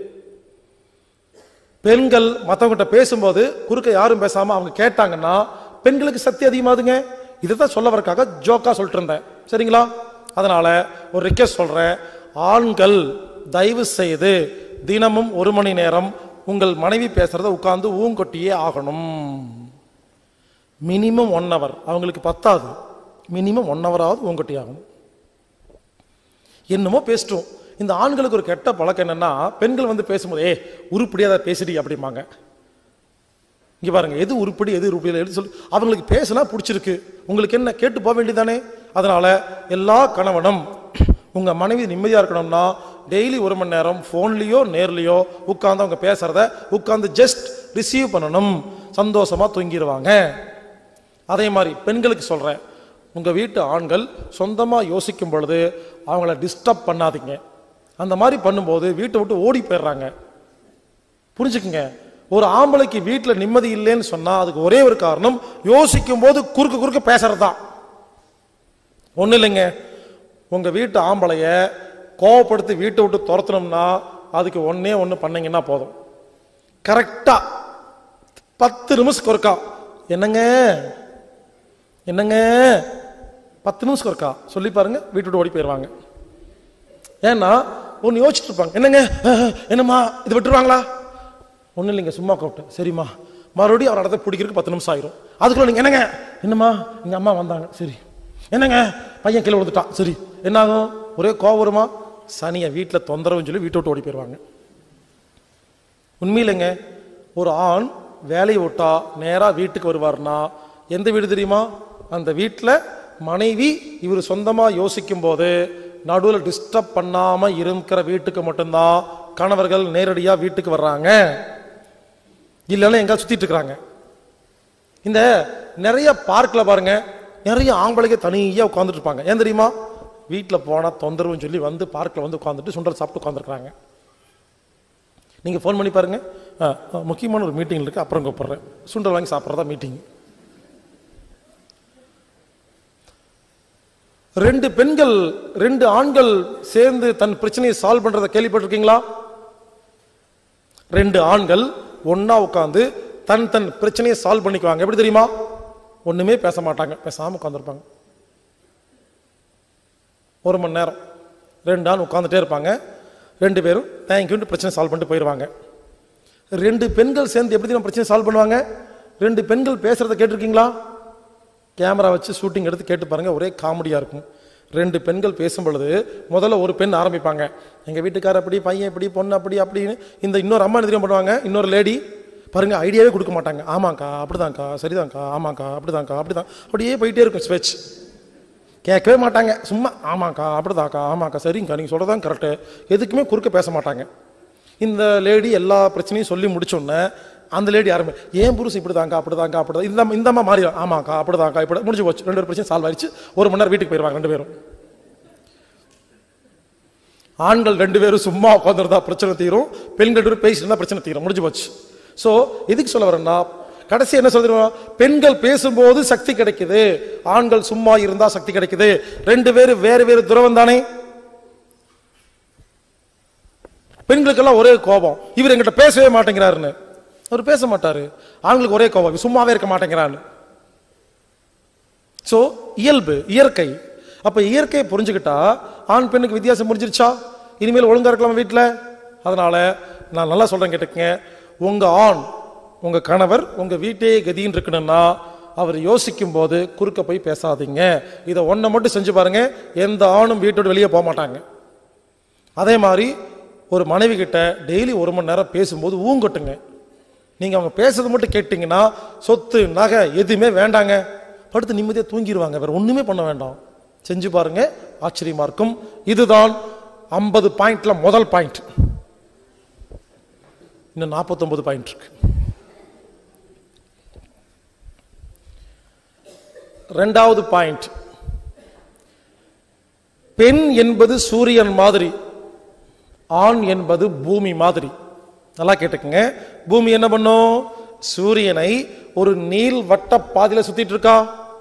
பெண்கள் மற்றவங்கிட்ட பேசும்போது குறுக்க யாரும் பேசாம அவங்க கேட்டாங்கன்னா பெண்களுக்கு சக்தி அதிகமாகுதுங்க. இதைத்தான் சொல்ல வரக்காக ஜோக்கா சொல்லிட்டு இருந்தேன், சரிங்களா? அதனால ஒரு ரிக்வெஸ்ட் சொல்றேன், ஆண்கள் தயவு செய்து தினமும் 1 மணி நேரம் உங்கள் மனைவி பேசுறத உட்கார்ந்து ஊங்கொட்டியே ஆகணும். Minimum 1 hour. அவங்களுக்கு பத்தாது, மினிமம் 1 hour ஊங்கொட்டி ஆகணும். என்னமோ பேசிட்டோம். இந்த ஆண்களுக்கு ஒரு கெட்ட பழக்கம் என்னன்னா, பெண்கள் வந்து பேசும்போது உருப்படியா பேசிடி அப்படிம்பாங்க. இங்க பாருங்க, எது உருப்படி எது உருப்படி எடுத்து சொல்லி அவங்களுக்கு பேசினா பிடிச்சிருக்கு, உங்களுக்கு என்ன கேட்டு போக வேண்டியதானே? அதனால எல்லா கணவனும் உங்க மனைவி நிம்மதியா இருக்கணும்னா டெய்லி 1 மணி நேரம் போன்லயோ நேர்லயோ உட்கார்ந்து அவங்க பேசுறத உட்கார்ந்து ஜஸ்ட் ரிசீவ் பண்ணணும். சந்தோஷமா தூங்கிடுவாங்க. அதே மாதிரி பெண்களுக்கு சொல்றேன், உங்க வீட்டு ஆண்கள் சொந்தமா யோசிக்கும் பொழுது அவங்கள டிஸ்டர்ப் பண்ணாதீங்க. அந்த மாதிரி பண்ணும்போது வீட்டை விட்டு ஓடி போயிடுறாங்க. புரிஞ்சுக்குங்க, ஒரு ஆம்பளைக்கு வீட்டில் நிம்மதி இல்லைன்னு சொன்னா அதுக்கு ஒரே ஒரு காரணம், யோசிக்கும் போது குறுக்க பேசுறதுதான். ஒண்ணு இல்லைங்க, உங்க வீட்டு ஆம்பளைய கோவப்படுத்தி வீட்டை விட்டு துரத்தணும்னா அதுக்கு ஒண்ணு பண்ணீங்கன்னா போதும். கரெக்டா 10 நிமிஷத்துக்கு ஒருக்கா என்னங்க 10 நிமிஷத்துக்கு ஒருக்கா சொல்லி பாருங்க, வீட்டு விட்டு ஓடி போயிடுவாங்க. ஏன்னா ஒன்னு யோசிச்சுட்டு இருப்பாங்க, என்னங்க என்னம்மா இது விட்டுருவாங்களா? ஒன்றும் இல்லைங்க, சும்மா கூப்பிட்டேன், சரிம்மா. மறுபடியும் அவர் இடத்த பிடிக்கிறதுக்கு 10 நிமிஷம் ஆயிரும். அதுக்குள்ள நீங்க என்னங்க என்னம்மா எங்க அம்மா வந்தாங்க, சரி. என்னங்க பையன் கீழே விழுந்துட்டான், சரி. என்ன ஆகும்? ஒரே கோவம் வருமா? சனியை வீட்டில் தொந்தரவுன்னு சொல்லி வீட்டை விட்டு ஓடி போயிடுவாங்க. உண்மையில்லைங்க, ஒரு ஆண் வேலையை விட்டா நேரா வீட்டுக்கு வருவார்னா எந்த வீடு தெரியுமா? அந்த வீட்டில் மனைவி இவர் சொந்தமா யோசிக்கும் போது நடுவில் டிஸ்டர்ப் பண்ணாம இருக்கிற வீட்டுக்கு மட்டும்தான் கணவர்கள் நேரடியா வீட்டுக்கு வர்றாங்க. இல்லைன்னா எங்க சுத்திட்டு இருக்கிறாங்க. இந்த நிறைய பார்க்ல பாருங்க, நிறைய ஆம்பளைங்க தனியா உட்கார்ந்துட்டு இருப்பாங்க. ஏன் தெரியுமா? வீட்டில் போனா தொந்தரவுன்னு சொல்லி வந்து பார்க்ல வந்து உட்காந்துட்டு சுண்டல் சாப்பிட்டு உட்காந்துருக்காங்க. நீங்க போன் பண்ணி பாருங்க, முக்கியமான ஒரு மீட்டிங் இருக்கு, அப்புறம் கூப்பிடுறேன், சுண்டல் வாங்கி சாப்பிட்றதா மீட்டிங். 2 பெண்கள் 2 ஆண்கள் சேர்ந்து தன் பிரச்சனையை சால்வ் பண்றதை கேள்விப்பட்டிருக்கீங்களா? 2 ஆண்கள் ஒன்னா உட்கார்ந்து தன் பிரச்சனையை சால்வ் பண்ணிக்குவாங்க. எப்படி தெரியுமா? ஒண்ணுமே பேச மாட்டாங்க, பேசாம உட்கார்ந்துருப்பாங்க. 1 மணி நேரம் 2 ஆண் உட்கார்ந்துட்டே இருப்பாங்க. 2 பேரும் தேங்க்யூன்னு பிரச்சனை சால்வ் பண்ணிட்டு போயிடுவாங்க. 2 பெண்கள் சேர்ந்து எப்படி நம்ம பிரச்சனை சால்வ் பண்ணுவாங்க? 2 பெண்கள் பேசுறதை கேட்டிருக்கீங்களா? கேமரா வச்சு ஷூட்டிங் எடுத்து கேட்டு பாருங்க, ஒரே காமெடியா இருக்கும். 2 பெண்கள் பேசும் பொழுது முதல்ல ஒரு பெண் ஆரம்பிப்பாங்க, எங்க வீட்டுக்கார அப்படி, பையன் இப்படி, பொண்ணு அப்படி அப்படின்னு. இந்த இன்னொரு அம்மா என்ன பண்ணுவாங்க, இன்னொரு லேடி பாருங்க, ஐடியாவே கொடுக்க மாட்டாங்க. ஆமாக்கா அப்படிதான்க்கா, சரிதான்க்கா, ஆமாக்கா அப்படிதான்க்கா, அப்படிதான், அப்படியே போயிட்டே இருக்கும் ஸ்பீச். கேட்கவே மாட்டாங்க, சும்மா ஆமாக்கா அப்படிதாக்கா, ஆமாக்கா சரிங்கக்கா, நீங்க சொல்றதான் கரெக்டு. எதுக்குமே குறுக்க பேச மாட்டாங்க. இந்த லேடி எல்லா பிரச்சனையும் சொல்லி முடிச்சோன்னே அந்த லேடி யாருமே ஏன் புருஷன் இப்படிதாங்க அப்படிதாங்க அப்படிதான், இந்த அம்மா மாறி ஆமாக்கா அப்படிதாக்கா இப்படி முடிஞ்சு போச்சு. 2 பிரச்சனை சால்வ் ஆயிடுச்சு. 1 மணி நேரம் வீட்டுக்கு போயிடுவாங்க 2 பேரும். ஆண்கள் 2 பேரும் சும்மா உட்காந்துருந்தா பிரச்சனை தீரும், பெண்கள் 2 பேரும் பேசிட்டு இருந்தா பிரச்சனை தீரும், முடிஞ்சு போச்சு. ஸோ எதுக்கு சொல்ல வரேன்னா, கடைசி என்ன சொல்றோம்? பெண்கள் பேசும்போது சக்தி கிடைக்குது, ஆண்கள் சும்மா இருந்தா சக்தி கிடைக்குது. ரெண்டு பேரும் வேறு வேறு துறவம் தானே. பெண்களுக்கெல்லாம் ஒரே கோபம், இவர் எங்கிட்ட பேசவே மாட்டேங்கிறாருன்னு. அவர் பேச மாட்டாரு. ஆண்களுக்கு ஒரே கோபம், சும்மாவே இருக்க மாட்டேங்கிறான்னு. சோ இயல்பு, இயற்கை. அப்ப இயற்கையை புரிஞ்சுக்கிட்டா ஆண் பெண்ணுக்கு வித்தியாசம் புரிஞ்சிருச்சா? இனிமேல் ஒழுங்கா இருக்கலாம் வீட்டுல. அதனால நான் நல்லா சொல்றேன், கேட்டுக்கங்க. உங்க ஆண், உங்க கணவர் உங்க வீட்டே கதின்னு இருக்கணும்னா அவர் யோசிக்கும் போது குறுக்க போய் பேசாதீங்க. இதை ஒன்றை மட்டும் செஞ்சு பாருங்க, எந்த ஆணும் வீட்டோட வெளியே போக மாட்டாங்க. அதே மாதிரி ஒரு மனைவி கிட்ட டெய்லி 1 மணி நேரம் பேசும்போது ஊங்கட்டுங்க. நீங்க அவங்க பேசுறது மட்டும் கேட்டீங்கன்னா சொத்து நகை எதுவுமே வேண்டாங்க, படுத்து நிம்மதியாக தூங்கிடுவாங்க. வேற ஒண்ணுமே பண்ண வேண்டாம். செஞ்சு பாருங்க, ஆச்சரியமா இருக்கும். இதுதான் 50 பாயிண்ட்ல முதல் பாயிண்ட். இன்னும் 49 பாயிண்ட் இருக்கு. இரண்டாவது பாயிண்ட், பெண் என்பது சூரியன் மாதிரி, ஆண் என்பது பூமி மாதிரி. நல்லா கேட்டுக்கங்க. பூமி என்ன பண்ணும்? சூரியனை ஒரு நீள் வட்ட பாதையில சுத்திட்டு இருக்கா.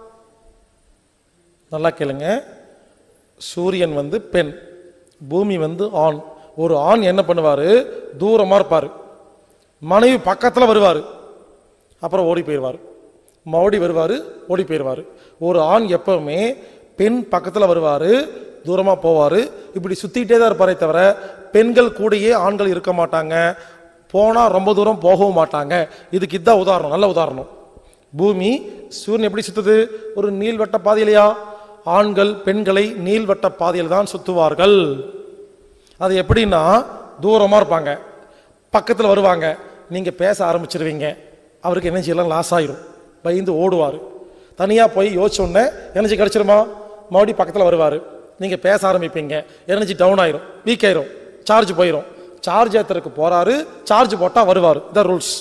நல்லா கேளுங்க. சூரியன் வந்து பெண், பூமி வந்து ஆண். ஒரு ஆண் என்ன பண்ணுவாரு? தூரமா இருப்பாரு, மனைவி பக்கத்துல வருவாரு, அப்புறம் ஓடி போயிடுவாரு. மறுபடி வருவாரு, ஓடி போயிடுவாரு. ஒரு ஆண் எப்பவுமே பெண் பக்கத்துல வருவாரு, தூரமா போவாரு, இப்படி சுத்திட்டே தான் இருப்பாரே தவிர பெண்கள் கூடயே ஆண்கள் இருக்க மாட்டாங்க. போனா ரொம்ப தூரம் போகவும் மாட்டாங்க. இதுக்கு இதான் உதாரணம், நல்ல உதாரணம். பூமி சூரியன் எப்படி சுத்துது? ஒரு நீள்வட்ட பாதையிலையா? ஆண்கள் பெண்களை நீள்வட்ட பாதையில் தான் சுத்துவார்கள். அது எப்படின்னா, தூரமா இருப்பாங்க, பக்கத்துல வருவாங்க, நீங்க பேச ஆரம்பிச்சிருவீங்க, அவருக்கு எனர்ஜி எல்லாம் லாஸ் ஆயிரும், பயந்து ஓடுவார். தனியா போய் யோசிச்ச உடனே எனர்ஜி கிடைச்சிருமா? மறுபடியும் பக்கத்துல வருவாரு, நீங்க பேச ஆரம்பிப்பீங்க, எனர்ஜி டவுன் ஆயிரும், வீக் ஆயிரும், சார்ஜ் போயிரும். சார்ஜ் ஏத்துறதுக்கு போறாரு, சார்ஜ் போட்டா வருவாரு. இதான் ரூல்ஸ்.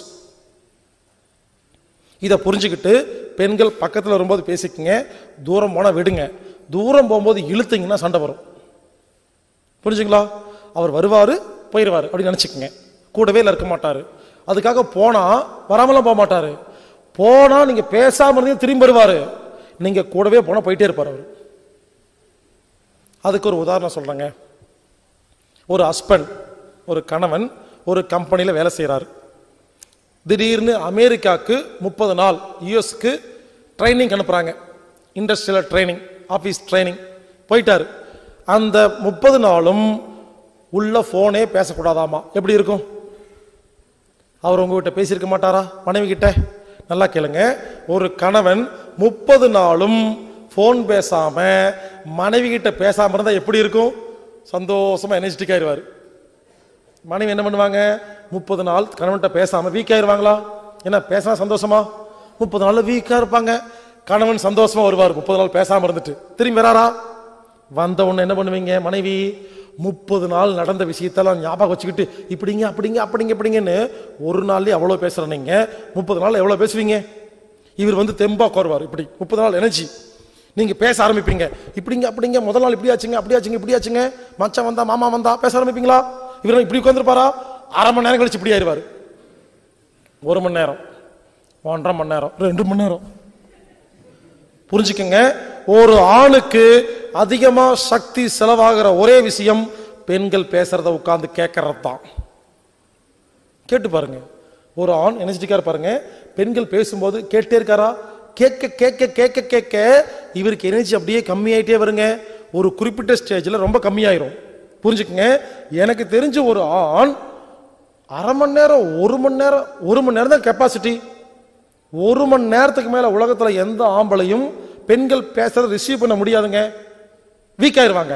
இதை புரிஞ்சுக்கிட்டு பெண்கள் பக்கத்தில் வரும்போது பேசிக்கங்க, தூரம் போனால் விடுங்க. தூரம் போகும்போது இழுத்தீங்கன்னா சண்டை வரும். புரிஞ்சுங்களா? அவர் வருவாரு, போயிடுவாரு அப்படின்னு நினைச்சுக்கங்க. கூடவே இருக்க மாட்டாரு. அதுக்காக போனா வராமலாம் போக மாட்டாரு. போனா நீங்க பேசாம இருந்தீங்க, திரும்பி வருவாரு. நீங்க கூடவே போனா போயிட்டே இருப்பாரு அவரு. அதுக்கு ஒரு உதாரணம் சொல்றேங்க. ஒரு ஹஸ்பண்ட், ஒரு கணவன் ஒரு கம்பெனியில் வேலை செய்கிறாரு. திடீர்னு அமெரிக்காவுக்கு 30 நாள் யூஎஸ்க்கு ட்ரைனிங் அனுப்புகிறாங்க. இண்டஸ்ட்ரியல் ட்ரைனிங், ஆஃபீஸ் ட்ரைனிங் போயிட்டாரு. அந்த 30 நாளும் உள்ள ஃபோனே பேசக்கூடாதாமா. எப்படி இருக்கும்? அவர் உங்ககிட்ட பேசியிருக்க மாட்டாரா? மனைவி கிட்ட? நல்லா கேளுங்க. ஒரு கணவன் 30 நாளும் ஃபோன் பேசாம மனைவி கிட்ட பேசாம இருந்தா எப்படி இருக்கும்? சந்தோஷமா எனர்ஜெட்டிக் ஆயிடுவார். மனைவி என்ன பண்ணுவாங்க? 30 நாள் கணவன்கிட்ட பேசாம வீக் ஆயிருவாங்களா? என்ன பேசா சந்தோஷமா? 30 நாள் வீக்கா இருப்பாங்க. கணவன் சந்தோஷமா வருவார், 30 நாள் பேசாம இருந்துட்டு திரும்பி வராரா? வந்த உடனே என்ன பண்ணுவீங்க? மனைவி 30 நாள் நடந்த விஷயத்தெல்லாம் ஞாபகம் வச்சுக்கிட்டு இப்படிங்க அப்படிங்க அப்படிங்க இப்படிங்கன்னு ஒரு நாள்லயே அவ்வளவு பேசுற நீங்க 30 நாள் எவ்வளவு பேசுவீங்க? இவர் வந்து தெம்பா கோருவார். இப்படி 30 நாள் எனர்ஜி நீங்க பேச ஆரம்பிப்பீங்க. இப்படிங்க அப்படிங்க, முதல் நாள் இப்படி ஆச்சுங்க, அப்படி ஆச்சுங்க, இப்படி ஆச்சுங்க, மச்சான் வந்தா மாமா வந்தா பேச ஆரம்பிப்பீங்களா? இவர் இப்படி உட்காந்துருப்பாரா? அரை மணி நேரம் கழிச்சு இப்படி ஆயிடுவாரு. 1 மணி நேரம், 1.5 மணி நேரம், 2 மணி நேரம். புரிஞ்சுக்கங்க. ஒரு ஆணுக்கு அதிகமா சக்தி செலவாகிற ஒரே விஷயம் பெண்கள் பேசுறத உட்கார்ந்து கேட்கறது தான். கேட்டு பாருங்க. ஒரு ஆண் எனர்ஜெட்டிக்கா இருப்பாருங்க, பெண்கள் பேசும்போது கேட்டே இருக்காரா? கேட்க கேட்க கேட்க கேட்க இவருக்கு எனர்ஜி அப்படியே கம்மியாயிட்டே வருங்க. ஒரு குறிப்பிட்ட ஸ்டேஜில் ரொம்ப கம்மியாயிரும். புரிஞ்சுக்கங்க. எனக்கு தெரிஞ்ச ஒரு ஆண் அரை மணி நேரம், 1 மணி நேரம், 1 மணி நேரம் தான் கெப்பாசிட்டி. 1 மணி நேரத்துக்கு மேல உலகத்துல எந்த ஆம்பளையும் பெண்கள் பேசுறத ரிசீவ் பண்ண முடியாதுங்க, வீக் ஆயிருவாங்க.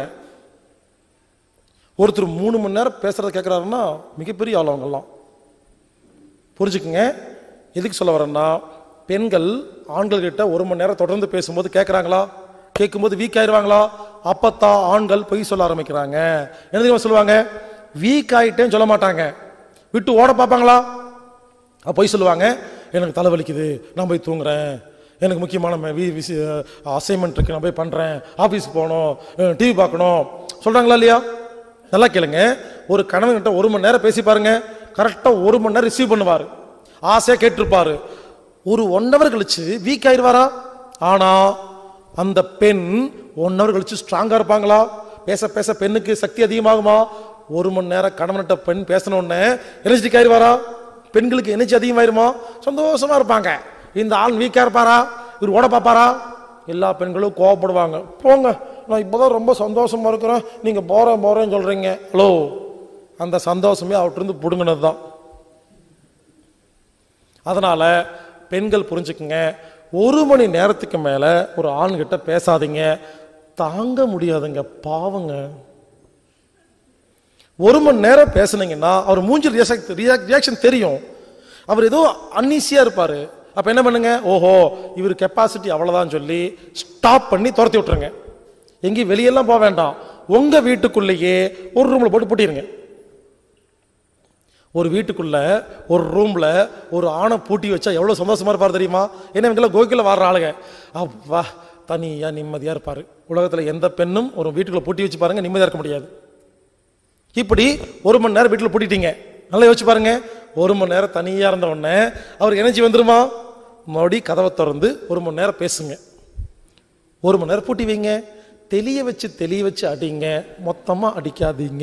ஒருத்தர் 3 மணி நேரம் பேசுறத கேட்கிறாருன்னா மிகப்பெரிய ஆள் அவங்கெல்லாம். புரிஞ்சுக்குங்க. எதுக்கு சொல்ல வரேன்னா, பெண்கள் ஆண்கள் கிட்ட 1 மணி நேரம் தொடர்ந்து பேசும்போது கேட்கறாங்களா? கேட்கும்போது வீக் ஆயிருவாங்களா? அப்பத்தான் ஆண்கள் பொய் சொல்ல ஆரம்பிக்கிறாங்க. என்ன தெரியுமா சொல்லுவாங்க? வீக் ஆயிட்டேன்னு சொல்ல மாட்டாங்க, விட்டு ஓட பார்ப்பாங்களா? பொய் சொல்லுவாங்க. எனக்கு தலைவலிக்குது, நான் போய் தூங்குறேன், எனக்கு முக்கியமான அசைன்மெண்ட் இருக்கு, நான் போய் பண்றேன், ஆபீஸ் போகணும், டிவி பார்க்கணும் சொல்றாங்களா இல்லையா? நல்லா கேளுங்க. ஒரு கணவன் கிட்ட 1 மணி நேரம் பேசி பாருங்க, கரெக்டா 1 மணி நேரம் ரிசீவ் பண்ணுவாரு, ஆசையா கேட்டிருப்பாரு. ஒரு 1 hour கழிச்சு வீக் ஆயிடுவாரா? ஆனா அந்த பெண் 1 hour கழிச்சு ஸ்ட்ராங்கா இருப்பாங்களா? பேச பேச பெண்ணுக்கு சக்தி அதிகமாகுமா? 1 மணி நேரம் கணவன்கிட்ட பெண் பேசின உடனே எனர்ஜிட்டிக் ஆயிடுவாரா? பெண்களுக்கு எனர்ஜி அதிகமாயிருமா? சந்தோஷமா இருப்பாங்க. இந்த ஆள் வீக்கா இருப்பாரா? இவர் ஓட பாப்பாரா? எல்லா பெண்களும் கோவப்படுவாங்க. போங்க, நான் இப்போதான் ரொம்ப சந்தோஷமா இருக்கிறேன், நீங்க போறேன்னு சொல்றீங்க. ஹலோ, அந்த சந்தோஷமே அவற்றிருந்து புடுங்கினது தான். அதனால பெண்கள் புரிஞ்சுக்குங்க, 1 மணி நேரத்துக்கு மேல ஒரு ஆண்கிட்ட பேசாதீங்க. தாங்க முடியாதுங்க, பாவங்க. 1 மணி நேரம் பேசுனீங்கன்னா அவர் மூஞ்சி ரியாக்ஷன் தெரியும். அவர் ஏதோ அன்ஈஸியா இருப்பாரு. அப்ப என்ன பண்ணுங்க, ஓஹோ இவர் கெப்பாசிட்டி அவ்வளவுதான் சொல்லி ஸ்டாப் பண்ணி துரத்தி விட்டுருங்க. எங்கேயும் வெளியெல்லாம் போக வேண்டாம், உங்க வீட்டுக்குள்ளேயே ஒரு ரூம்ல போட்டு பூட்டிருங்க. ஒரு வீட்டுக்குள்ள ஒரு ரூம்ல ஒரு ஆணை பூட்டி வச்சா எவ்வளவு சந்தோஷமா இருப்பாரு தெரியுமா? ஏன்னா இவங்கெல்லாம் கோகில வாடுற ஆளுங்க. அப்பா, தனியா நிம்மதியா இருப்பாரு. உலகத்துல எந்த பெண்ணும் ஒரு வீட்டுக்குள்ள பூட்டி வச்சு பாருங்க, நிம்மதியா இருக்க முடியாது. இப்படி 1 மணி நேரம் வீட்டுல பூட்டிட்டீங்க, நல்லா யோசிச்சு பாருங்க. 1 மணி நேரம் தனியா இருந்த உடனே அவருக்கு எனர்ஜி வந்துருமா? மறுபடி கதவை திறந்து 1 மணி நேரம் பேசுங்க. 1 மணி நேரம் பூட்டி வைங்க. தெளிய வச்சு அடிங்க, மொத்தமா அடிக்காதீங்க.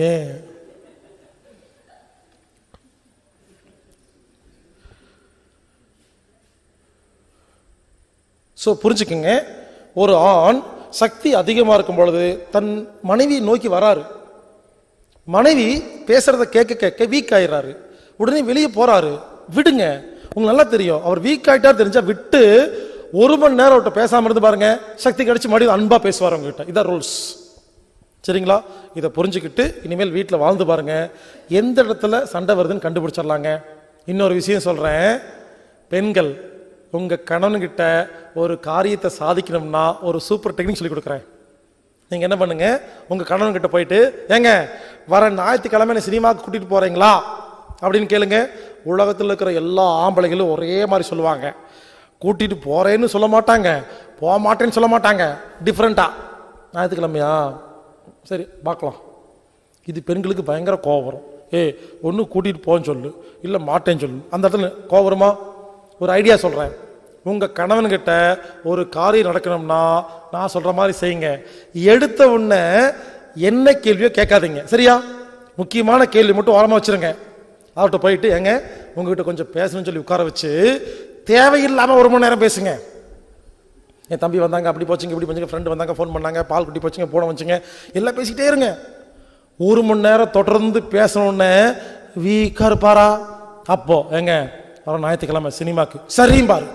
புரிஞ்சுக்குங்க, ஒரு ஆண் சக்தி அதிகமா இருக்கும் பொழுது தன் மனைவி நோக்கி வராரு. மனைவி பேசுறத கேட்க கேட்க வீக் ஆயிடுறாரு. உடனே வெளியே போறாரு. விடுங்க, உங்களுக்கு நல்லா தெரியும். அவர் வீக் ஆயிட்டா தெரிஞ்சா விட்டு 1 மணி நேரம் அவர்கிட்ட பேசாம இருந்து பாருங்க, சக்தி கிடைச்சு மறுபடியும் அன்பா பேசுவார் உங்ககிட்ட. இதான் ரூல்ஸ், சரிங்களா? இதை புரிஞ்சுக்கிட்டு இனிமேல் வீட்டில் வாழ்ந்து பாருங்க. எந்த இடத்துல சண்டை வருதுன்னு கண்டுபிடிச்சிடலாங்க. இன்னொரு விஷயம் சொல்றேன், பெண்கள் உங்க கணவன்கிட்ட ஒரு காரியத்தை சாதிக்கணும்னா ஒரு சூப்பர் டெக்னிக் சொல்லி கொடுக்குறேன். நீங்க என்ன பண்ணுங்க, உங்க கணவன் கிட்ட போயிட்டு, ஏங்க வர ஞாயிற்றுக்கிழமை சினிமாவுக்கு கூட்டிட்டு போறீங்களா அப்படின்னு கேளுங்க. உலகத்தில் இருக்கிற எல்லா ஆம்பளைகளும் ஒரே மாதிரி சொல்லுவாங்க. கூட்டிட்டு போறேன்னு சொல்ல மாட்டாங்க, போக மாட்டேன்னு சொல்ல மாட்டாங்க. டிஃப்ரெண்டா, ஞாயிற்றுக்கிழமையா சரி பார்க்கலாம். இது பெண்களுக்கு பயங்கர கோவம் வரும். ஒன்று கூட்டிட்டு போன்னு சொல்லு, இல்லை மாட்டேன்னு சொல்லு. அந்த இடத்துல கோவம் வருமா? ஒரு ஐடியா சொல்றேன். உங்க கணவன்கிட்ட ஒரு காரியம் நடக்கணும்னா நான் சொல்ற மாதிரி செய்யுங்க. எடுத்த உடனே என்ன கேள்வியோ கேட்காதீங்க, சரியா? முக்கியமான கேள்வி மட்டும் ஓரமா வச்சிருங்க. அவர்கிட்ட போயிட்டு, ஏங்க உங்ககிட்ட கொஞ்சம் பேசணும்னு சொல்லி உட்கார வச்சு தேவையில்லாம 1 மணி நேரம் பேசுங்க. என் தம்பி வந்தாங்க, அப்படி போச்சுங்க, இப்படி போச்சுங்க, ஃப்ரெண்டு வந்தாங்க, ஃபோன் பண்ணாங்க, பால் குட்டி போச்சுங்க, போன வச்சுங்க, எல்லாம் பேசிக்கிட்டே இருங்க. 1 மணி நேரம் தொடர்ந்து பேசணும்னு வீக்கா இருப்பாரா? அப்போ ஏங்க அவன் ஞாயிற்றுக்கிழமை சினிமாக்கு சரியும் பாரு.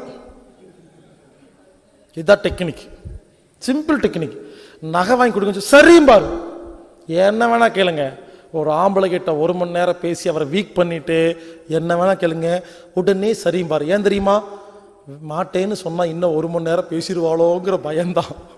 இதுதான் டெக்னிக், சிம்பிள் டெக்னிக். நகை வாங்கி கொடுங்க, சரியும் பாரு. என்ன வேணா கேளுங்க. ஒரு ஆம்பளை கிட்ட 1 மணி நேரம் பேசி அவரை வீக் பண்ணிட்டு என்ன வேணா கேளுங்க, உடனே சரியும் பாரு. ஏன் தெரியுமா? மாட்டேன்னு சொன்னா இன்னும் 1 மணி நேரம் பேசிடுவாளோங்கிற பயம்தான்.